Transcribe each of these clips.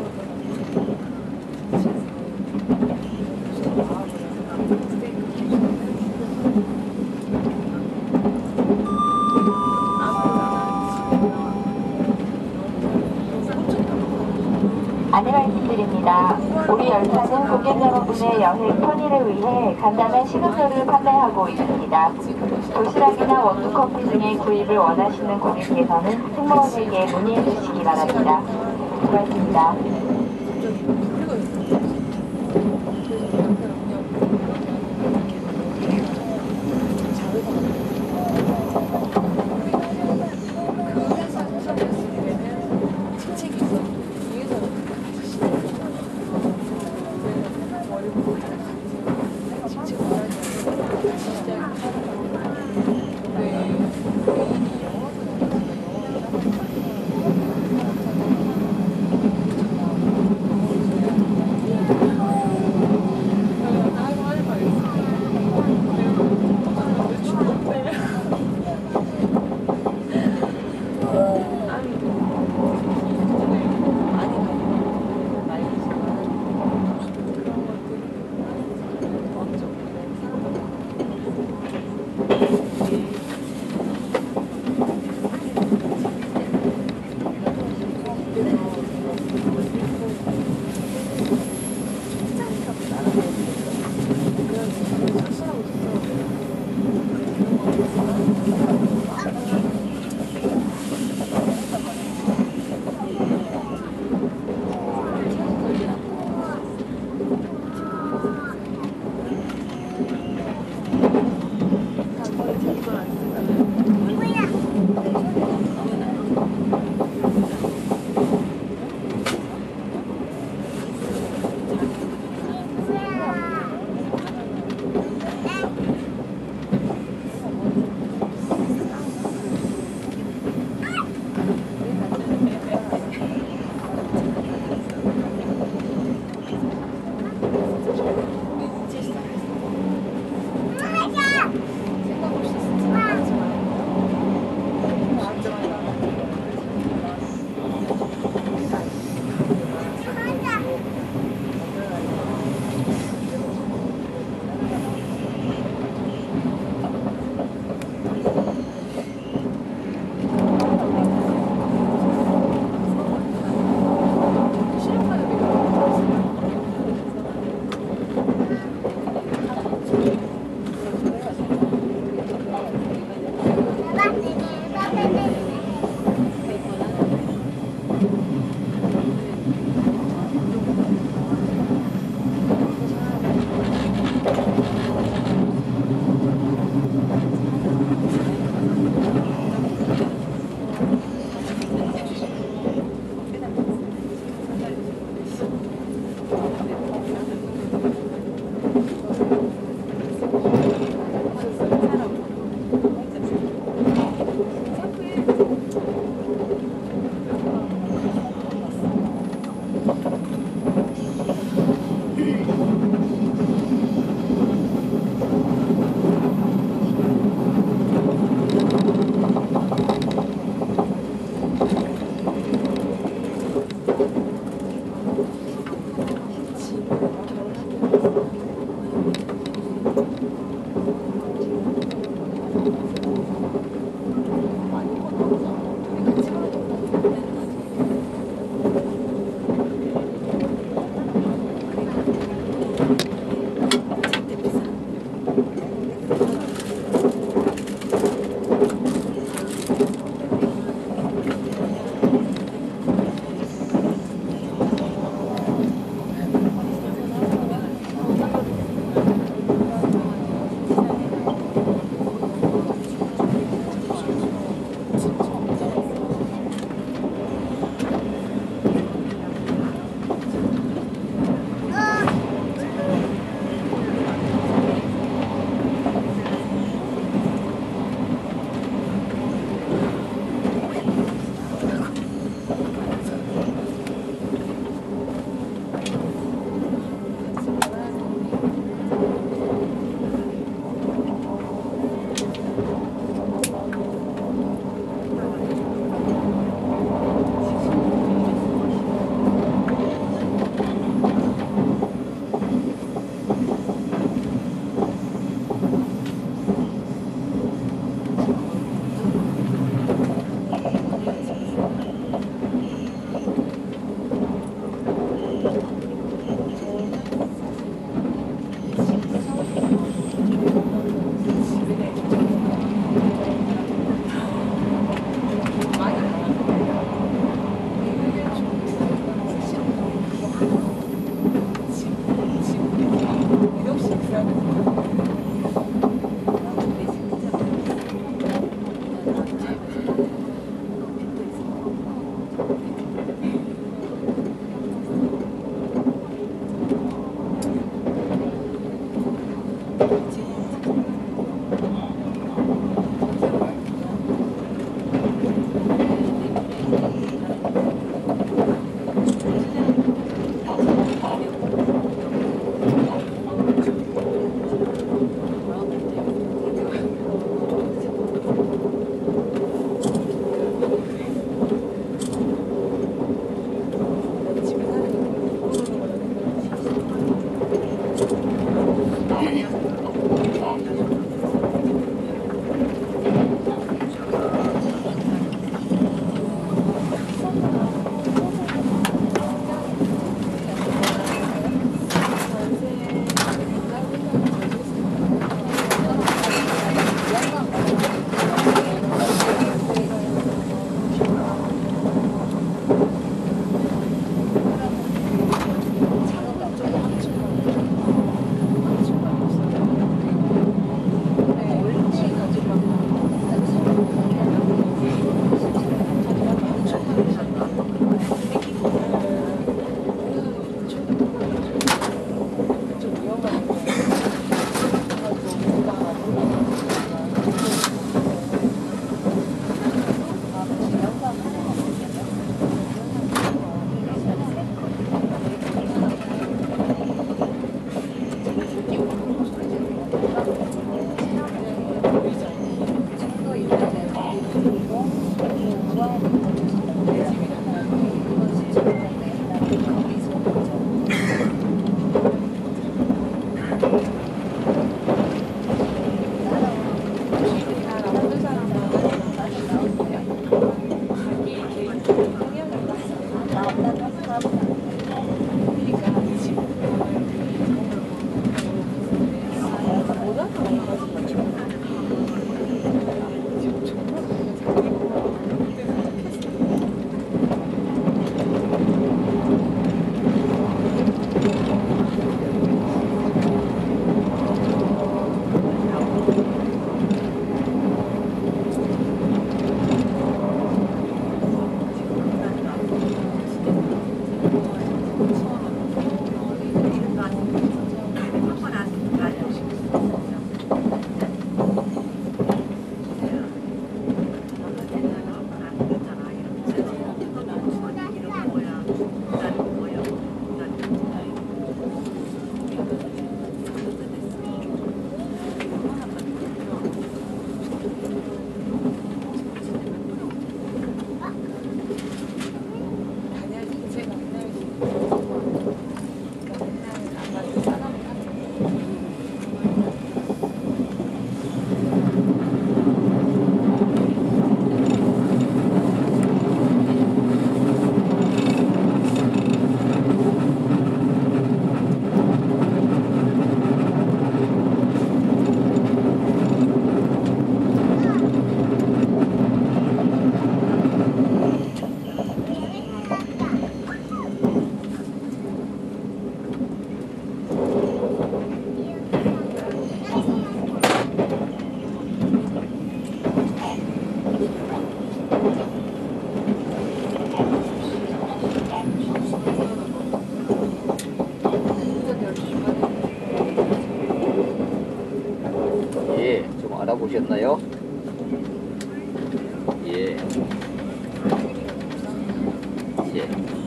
안내 말씀드립니다. 우리 열차는 고객 여러분의 여행 편의를 위해 간단한 식음료를 판매하고 있습니다. 도시락이나 원두커피 등의 구입을 원하시는 고객께서는 승무원에게 문의해 주시기 바랍니다. 고맙습니다. 알아보셨나요? 예. 예.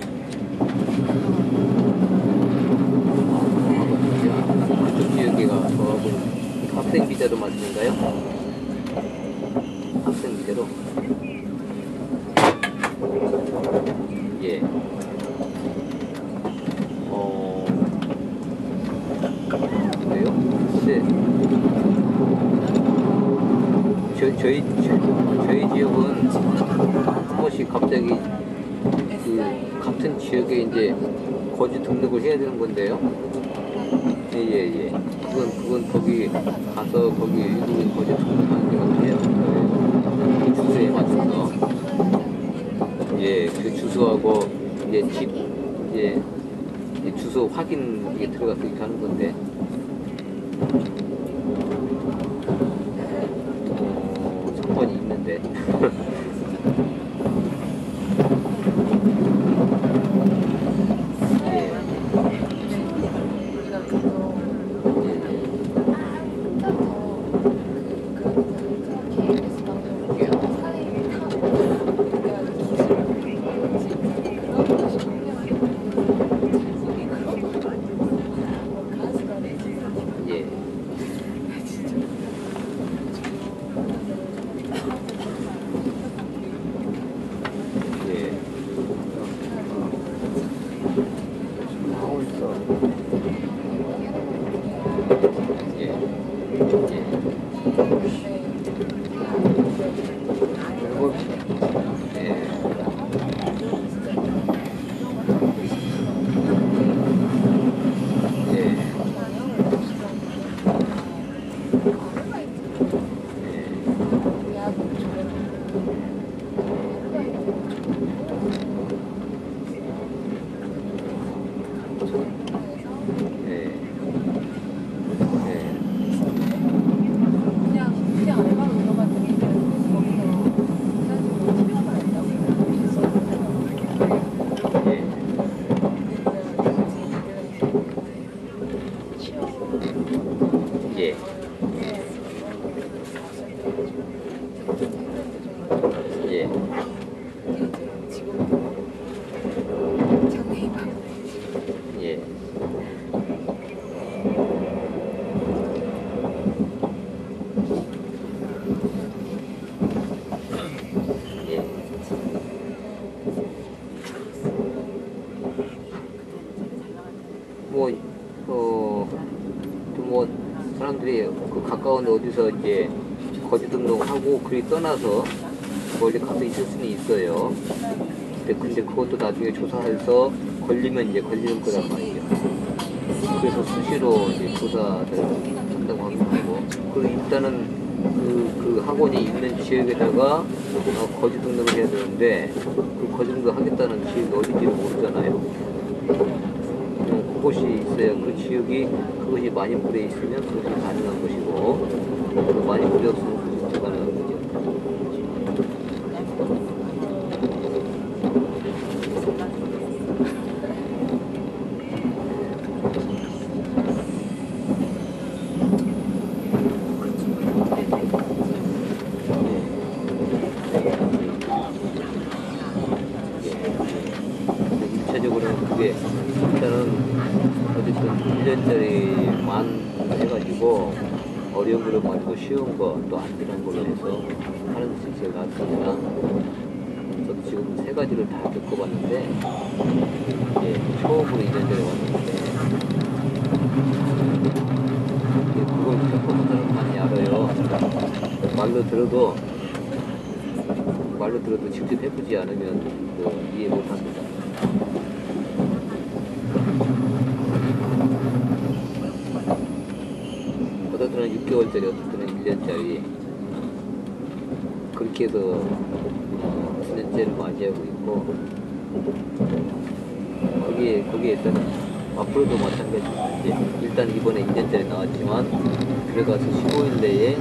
지역계가 저하고 학생 비자로 맞는가요? 학생 비자로? 예. 그래요? 근데 저희 지역은 한 번씩 갑자기 그 같은 지역에 이제 거지 등록을 해야 되는 건데요. 예. 그건 거기 가서 거기 외국인 거지 등록하는 데가 해야 되는 거예요. 그 주소에 맞춰서. 예, 그 주소하고 이제 집 이제 주소 확인 이게 들어가서 이렇게 하는 건데. 상관이 있는데. 사람들이 그 가까운 어디서 이제 거지 등록하고 그리 떠나서 멀리 가서 있을 수는 있어요. 근데 그것도 나중에 조사해서 걸리면 이제 걸리는 거란 말이죠. 그래서 수시로 이제 조사를 한다고 하고, 그리고 일단은 그 학원이 있는 지역에다가 거지 등록을 해야 되는데, 그 거지 등록 하겠다는 지역이 어딘지를 모르잖아요. 그곳이 있어야 그 지역이 그것이 많이 물에 있으면 그것이 가능한 것이고, 많이 물에 없으면 그것이 불가능한 거죠. 일차적으로는 그게 일단은 어쨌든 1년짜리만 해가지고 어려운 거를 가지고 쉬운 거 또 안 되는 걸로 해서 하는 실세가 있습니다. 저도 지금 세 가지를 다 겪어봤는데 처음으로 2년짜리 왔는데 그걸 겪어본 사람 많이 알아요. 말로 들어도 직접 해보지 않으면 이해 못합니다. 어떤 때는 6개월짜리, 어떤 때는 1년짜리 그렇게 해서 1년째를 맞이하고 있고, 거기에 일단은 앞으로도 마찬가지로 일단 이번에 2년짜리 나왔지만 들어가서 15일 내에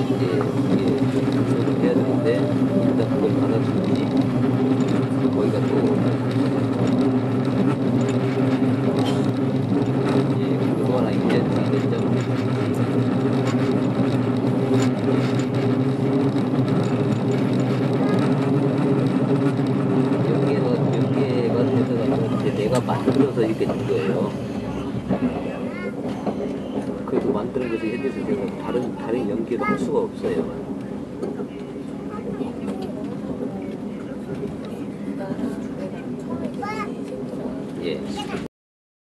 접수를 해야 되는데, 일단 그걸 받아주지 거기가 또 하나 2년째 됐죠. 연계가 되더라도 이제 내가 만들어서 이렇게 된 거예요. 그래도 만드는 것에 현재서 제가 다른 연계도 할 수가 없어요.